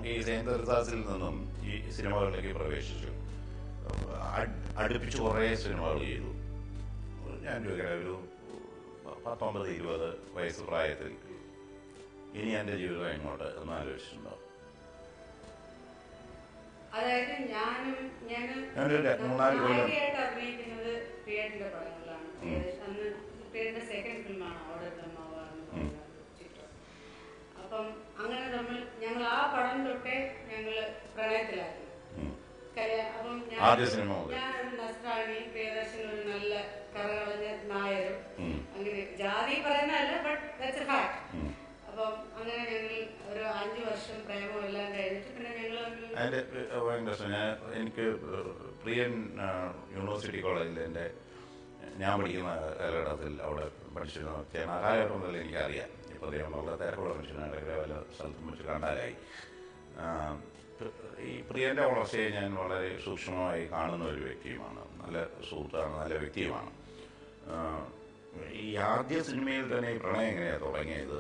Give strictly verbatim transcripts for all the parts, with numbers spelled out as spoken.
ഈ സെയിന്റ് തെരേസാസിൽ നിന്നും ഈ സിനിമകളിലേക്ക് പ്രവേശിച്ചു. അടുപ്പിച്ച് കുറേ സിനിമകൾ ചെയ്തു. ഞാൻ ചോദിക്കട്ടെ, ഒരു പത്തൊമ്പത് ഇരുപത് വയസ്സ് പ്രായത്തിൽ ഇനി എൻ്റെ ജീവിതം എങ്ങോട്ട് എന്ന് ആലോചിച്ചിട്ടുണ്ടോ? അതായത് ഞാനും മൂന്നാല് കൊല്ലം അഭിനയിക്കുന്നത് പ്രിയന്റെ പടങ്ങളിലാണ്. അന്ന് പ്രിയന്റെ സെക്കൻഡ് ഫിലിമാണ് അവിടെ ചിത്രം. അപ്പം അങ്ങനെ നമ്മൾ ഞങ്ങൾ ആ പടം തൊട്ടേ ഞങ്ങള് പ്രണയത്തിലായിരുന്നു. അപ്പം ഞാനൊരു നസ്രാണി, പ്രിയദർശൻ ഒരു നല്ല കറകളഞ്ഞ നായരും, അങ്ങനെ ജാതി പറയുന്നതല്ല, ബട്ട് ദാറ്റ്സ് എ ഫാക്ട്. അപ്പം അങ്ങനെ ഞങ്ങൾ ഒരു അഞ്ചു വർഷം പ്രേമം എല്ലാം കഴിഞ്ഞിട്ട് പിന്നെ ഞങ്ങൾ എനിക്ക് പ്രിയൻ യൂണിവേഴ്സിറ്റി കോളേജിൽ എൻ്റെ ഞാൻ പഠിക്കുന്ന കാലഘട്ടത്തിൽ അവിടെ പഠിച്ചിരുന്ന ആ കാലഘട്ടം മുതൽ എനിക്കറിയാം. ഇപ്പോൾ അദ്ദേഹം വളരെ തിരക്കുള്ള മനുഷ്യനായിട്ട് വല്ല സ്ഥലത്തും വെച്ച് കണ്ടാലായി. ഈ പ്രിയൻ്റെ വളർച്ചയെ ഞാൻ വളരെ സൂക്ഷ്മമായി കാണുന്ന ഒരു വ്യക്തിയുമാണ്. നല്ല സുഹൃത്താണ്, നല്ല വ്യക്തിയുമാണ്. ഈ ആദ്യ സിനിമയിൽ തന്നെ ഈ പ്രണയം എങ്ങനെയാണ് തുടങ്ങിയത്?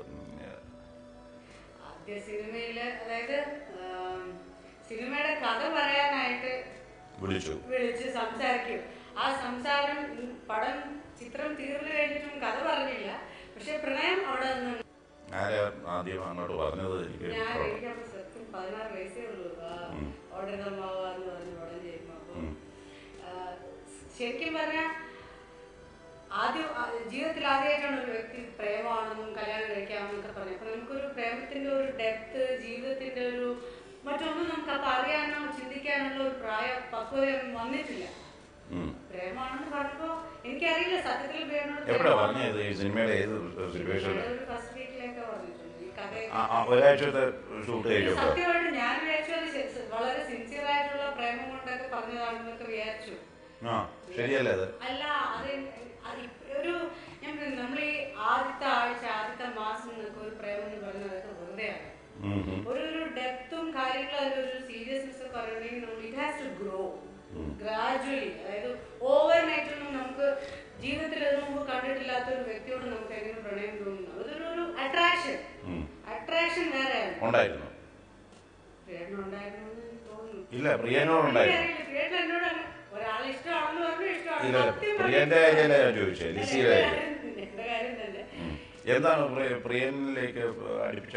ആദ്യ സിനിമയില് അതായത് സിനിമയുടെ കഥ പറയാനായിട്ട് വിളിച്ചു വിളിച്ച് സംസാരിക്കും. ആ സംസാരം പടം ചിത്രം തീർന്നു കഴിഞ്ഞിട്ടും കഥ പറഞ്ഞില്ല. പക്ഷെ പ്രണയം അവിടെ നിന്ന് ആദ്യം അങ്ങോട്ട് പറഞ്ഞത് ഞാൻ എനിക്കപ്പോ സത്യം പതിനാറ് വയസ്സേ ഉള്ളൂ. ഓർഡർ മാവാന്ന് പറഞ്ഞു പടം ചെയ്യുമ്പോ. അപ്പം ശരിക്കും പറഞ്ഞാൽ ആദ്യം ജീവിതത്തിൽ ആദ്യമായിട്ടാണ് ഒരു വ്യക്തി പ്രേമമാണെന്നും കല്യാണം കഴിക്കാമെന്നൊക്കെ പറഞ്ഞു. അപ്പൊ നമുക്കൊരു പ്രേമത്തിന്റെ ഒരു ഡെപ്ത്, ജീവിതത്തിന്റെ ഒരു മറ്റൊന്നും നമുക്ക് അപ്പൊ അറിയാനോ ചിന്തിക്കാനുള്ള ഒരു പ്രായ പക്വതയൊന്നും വന്നിട്ടില്ല. പ്രേമാണെന്ന് പറഞ്ഞപ്പോ എനിക്കറിയില്ല സത്യത്തിൽ ഫസ്റ്റ് വീക്കിലൊക്കെ പറഞ്ഞിട്ടുണ്ട് ഈ കഥ. സത്യമായിട്ട് ഞാൻ വിചാരിച്ചു വളരെ സിൻസിയർ ആയിട്ടുള്ള പ്രേമം കൊണ്ടൊക്കെ പറഞ്ഞതാണെന്നൊക്കെ വിചാരിച്ചു. അല്ല, അത് ഒരു ഞാൻ നമ്മൾ ഈ ആദ്യത്തെ ആഴ്ച ആദ്യത്തെ മാസം എന്നൊക്കെ ഒരു പ്രേമം എന്ന് പറയുന്നത് അതൊക്കെ വെറുതെയാണ്. ഒരു ഒരു ഡെപ്തും കാര്യങ്ങളും അതിലൊരു സീരിയസ്നെസ് ഒക്കെ പറയണമെങ്കിൽ നമ്മൾ it has to grow gradually. അതായത് ഓവർ നൈറ്റ് ഒന്നും നമുക്ക് ജീവിതത്തിൽ അതിനു മുമ്പ് കണ്ടിട്ടില്ലാത്ത ഒരു വ്യക്തിയോട് നമുക്ക് എങ്ങനെ പ്രണയം തോന്നുന്നു. അതൊരു ഒരു അട്രാക്ഷൻ അട്രാക്ഷൻ വേറെ ഉണ്ടായിരുന്നു. തോന്നുന്നു എന്നോട് ഒരാളെ ഇഷ്ടമാണെന്ന് പറഞ്ഞു. എന്താണ് പ്രിയനിലേക്ക് അടുപ്പിച്ച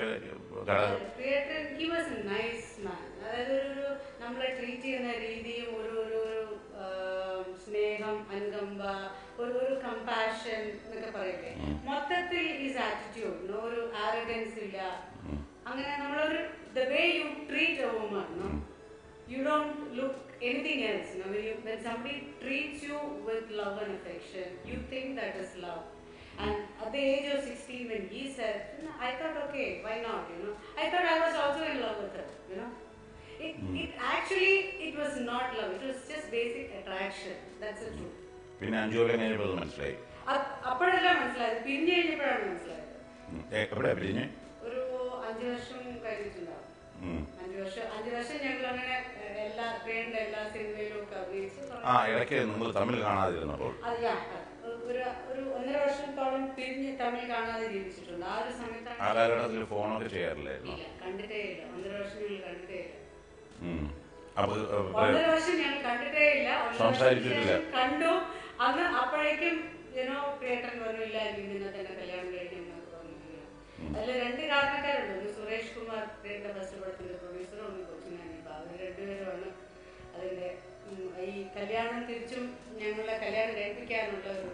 അതായത് ഒരു നമ്മളെ ട്രീറ്റ് ചെയ്യുന്ന രീതിയും ഒരു ഒരു സ്നേഹം, അനുകമ്പ, ഒരു ഒരു കമ്പാഷൻ എന്നൊക്കെ പറയില്ലേ, മൊത്തത്തിൽ ഈസ് ആറ്റിറ്റ്യൂഡ്, ഒരു ആരോഗൻസ് ഇല്ല. അങ്ങനെ നമ്മളൊരു the way you treat a woman, you don't look anything else. You know, when, you, when somebody treats you with love and affection, you think that is love. And at the age of sixteen, when he said, I thought, okay, why not? You know, I thought I was also in love with her. You know, it, mm. it actually it was not love. It was just basic attraction. That's the truth. പിന്നെ അഞ്ചോലെ കഴിഞ്ഞപ്പോൾ മനസ്സിലായി. അപ്പോഴല്ല മനസ്സിലായത്, പിരിഞ്ഞു കഴിഞ്ഞപ്പോഴാണ് മനസ്സിലായത്. എപ്പോഴാണ് പിരിഞ്ഞ്? ഒരു അഞ്ചു വർഷം കഴിഞ്ഞിട്ടുണ്ടാവും. അഞ്ചു വർഷം അഞ്ചു വർഷം ഞങ്ങൾ അങ്ങനെ എല്ലാ വേണ്ട എല്ലാ സിനിമയിലും ഒക്കെ അഭിനയിച്ചു. ആ ഇടയ്ക്ക് നിങ്ങൾ തമിഴ് കാണാതിരുന്നപ്പോൾ ഒരു ഒരു ഒന്നര വർഷത്തോളം പിരിഞ്ഞ് തമിഴ് കാണാതെ ജീവിച്ചിട്ടുണ്ട്. ആ ഒരു സമയത്താണ് ഫോണൊക്കെ ചെയ്യാറില്ലായിരുന്നു. കണ്ടിട്ടേ ഇല്ല. ഒന്നര വർഷം ഞങ്ങൾ കണ്ടിട്ടേ ഇല്ല. ഒന്നര വർഷം ഞങ്ങൾ കണ്ടിട്ടേ ഇല്ല. കണ്ടു. അന്ന് അപ്പോഴേക്കും ജനോ പ്രിയേട്ടൻ പറഞ്ഞില്ല ഇതിനെ തന്നെ കല്യാണം കഴിക്കുന്ന. അതിൽ രണ്ട് കാരണക്കാരുണ്ട്. ഒന്ന് സുരേഷ് കുമാർ പ്രിയന്റെ ഫസ്റ്റ് പടത്തിന്റെ പ്രൊഡ്യൂസറും ഒന്ന് കൊച്ചുനാനിപ്പ. അവർ രണ്ടുപേരുമാണ് അതിന്റെ ഈ കല്യാണം തിരിച്ചും ഞങ്ങളെ കല്യാണം കഴിപ്പിക്കാനുള്ള ഒരു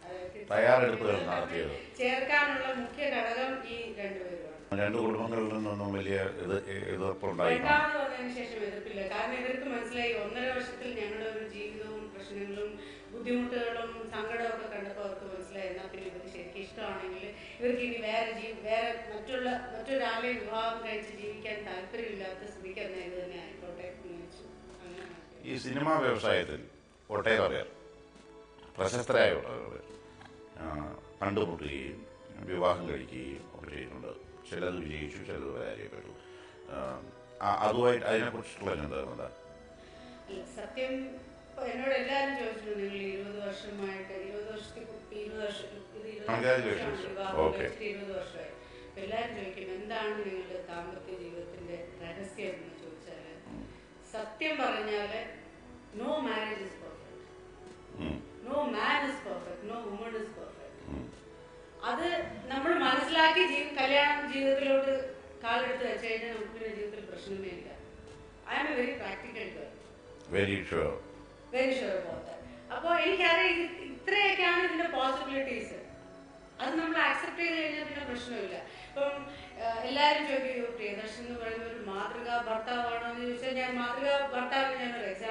ചേർക്കാനുള്ള മുഖ്യ ഘടകം ഈ രണ്ടുപേരുമാണ്. രണ്ടു കുടുംബങ്ങളിൽ നിന്നൊന്നും വലിയ രണ്ടാമത് വന്നതിന് ശേഷം എതിർപ്പില്ല. കാരണം ഇവർക്ക് മനസ്സിലായി ഒന്നര വർഷത്തിൽ ഞങ്ങളുടെ ഒരു ജീവിതവും പ്രശ്നങ്ങളും ബുദ്ധിമുട്ടുകളും സങ്കടവും ഒക്കെ കണ്ടപ്പോൾ അവർക്ക് മനസ്സിലായി എന്നാൽ പിന്നെ ഇവർക്ക് ശരിക്കും ഇഷ്ടമാണെങ്കിൽ ഇവർക്ക് ഇനി വേറെ ജീ വേറെ മറ്റുള്ള മറ്റൊരാളെ വിവാഹം കഴിച്ച് ജീവിക്കാൻ താല്പര്യമില്ലാത്ത സ്ഥിതിക്ക് എന്നാൽ ഇത് തന്നെ ആയിക്കോട്ടെ എന്ന് വെച്ചു. ഈ സിനിമാ വ്യവസായത്തിൽ ഒട്ടേറെ പേർ പ്രശസ്തരായ ഒട്ടേറെ കണ്ടുമുട്ടുകയും വിവാഹം കഴിക്കുകയും ഒക്കെ ചെയ്യുന്നുണ്ട്. ചിലത് വിജയിച്ചു, ചിലത് പരാജയപ്പെട്ടു. അതുമായിട്ട് അതിനെക്കുറിച്ചുള്ള എന്താ? സത്യം എന്നോട് എല്ലാവരും ചോദിച്ചിട്ടുണ്ട്, നിങ്ങൾ ഇരുപത് വർഷമായിട്ട് ഇരുപത് വർഷത്തിൽ ഇരുപത് വർഷം ഇരുപത് വർഷമായി എല്ലാവരും ചോദിക്കും എന്താണ് നിങ്ങളുടെ ദാമ്പത്യ ജീവിതത്തിന്റെ രഹസ്യം. സത്യം പറഞ്ഞാല് no marriage is perfect, no man is perfect, no woman is perfect. അത് നമ്മൾ മനസ്സിലാക്കി കല്യാണം ജീവിതത്തിലോട്ട് കാലെടുത്ത് വെച്ച് കഴിഞ്ഞാൽ നമുക്ക് പിന്നെ ജീവിതത്തിൽ പ്രശ്നമേ ഇല്ല. I am a very practical girl, very sure very sure about that. അപ്പോൾ എനിക്കറിയാം ഇത് ഇത്രയൊക്കെയാണ് ഇതിന്റെ പോസിബിലിറ്റീസ്. അത് നമ്മൾ ആക്സെപ്റ്റ് ചെയ്ത് കഴിഞ്ഞാൽ പിന്നെ പ്രശ്നമില്ല. ഇപ്പം എല്ലാവരും ചോദിക്കും പ്രിയദർശൻ എന്ന് പറയുന്ന ഒരു മാതൃകാ ഭർത്താവാണോ എന്ന് ചോദിച്ചാൽ ഞാൻ മാതൃകാ ഭർത്താവിന് ഞാനൊരു എക്സാമ്പിൾ